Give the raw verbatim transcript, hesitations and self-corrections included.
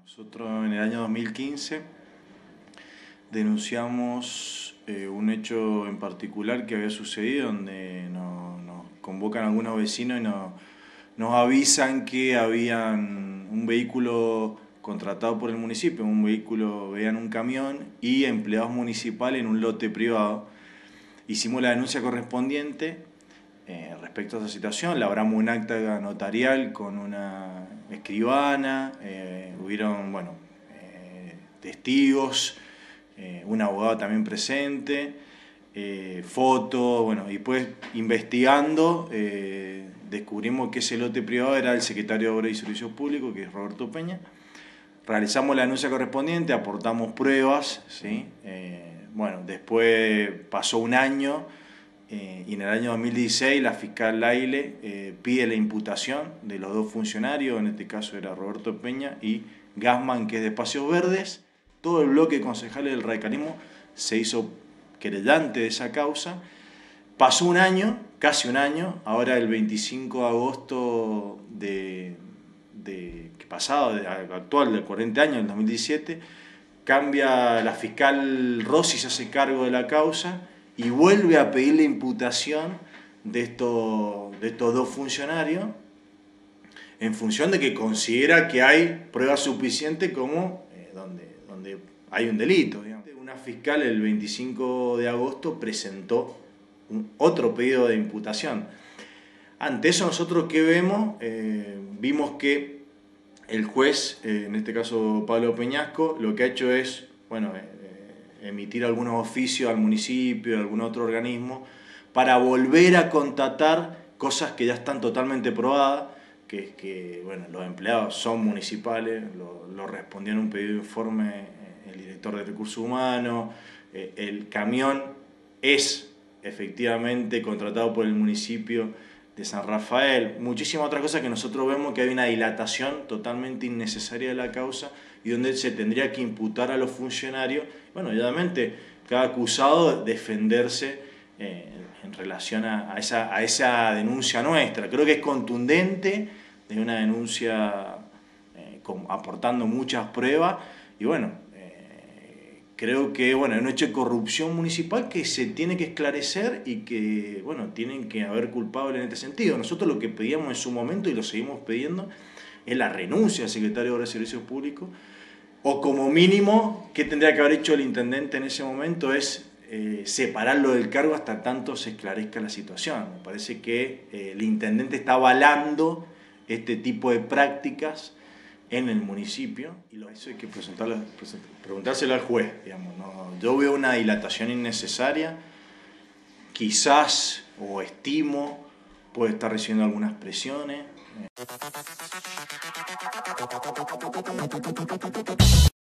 Nosotros en el año dos mil quince denunciamos eh, un hecho en particular que había sucedido, donde nos, nos convocan algunos vecinos y nos, nos avisan que habían un vehículo contratado por el municipio, un vehículo, veían un camión y empleados municipales en un lote privado. Hicimos la denuncia correspondiente eh, respecto a esa situación, labramos un acta notarial con una escribana, eh, hubieron bueno, eh, testigos, eh, un abogado también presente, eh, fotos, bueno, y pues investigando eh, descubrimos que ese lote privado era el secretario de Obras y Servicios Públicos, que es Roberto Peña. Realizamos la denuncia correspondiente, aportamos pruebas, ¿sí? Eh, bueno, después pasó un año eh, y en el año dos mil dieciséis la fiscal Laile eh, pide la imputación de los dos funcionarios, en este caso era Roberto Peña y Gassman, que es de Espacios Verdes. Todo el bloque de concejales del radicalismo se hizo querellante de esa causa. Pasó un año, casi un año, ahora el veinticinco de agosto de, de pasado, de, actual, de cuarenta años, del dos mil diecisiete, cambia la fiscal Rossi, se hace cargo de la causa y vuelve a pedir la imputación de estos, de estos dos funcionarios en función de que considera que hay pruebas suficientes como eh, donde, donde hay un delito. Digamos. Una fiscal el veinticinco de agosto presentó un, otro pedido de imputación. Ante eso nosotros ¿qué vemos? Eh, vimos que el juez, eh, en este caso Pablo Peñasco, lo que ha hecho es bueno, eh, emitir algunos oficios al municipio, a algún otro organismo, para volver a constatar cosas que ya están totalmente probadas, que es que bueno, los empleados son municipales, lo, lo respondió en un pedido de informe el director de Recursos Humanos, eh, el camión es efectivamente contratado por el municipio de San Rafael, muchísimas otras cosas que nosotros vemos que hay una dilatación totalmente innecesaria de la causa y donde se tendría que imputar a los funcionarios, bueno, y obviamente cada acusado defenderse eh, en relación a, a, esa, a esa denuncia nuestra. Creo que es contundente, es una denuncia eh, con, aportando muchas pruebas y bueno, creo que bueno, es un hecho de corrupción municipal que se tiene que esclarecer y que bueno, tienen que haber culpables en este sentido. Nosotros lo que pedíamos en su momento y lo seguimos pidiendo es la renuncia del secretario de Obras y Servicios Públicos, o como mínimo, ¿qué tendría que haber hecho el intendente en ese momento? Es eh, separarlo del cargo hasta tanto se esclarezca la situación. Me parece que eh, el intendente está avalando este tipo de prácticas en el municipio y eso hay que presentarlo, preguntárselo al juez, digamos, ¿no? Yo veo una dilatación innecesaria, quizás o estimo puede estar recibiendo algunas presiones.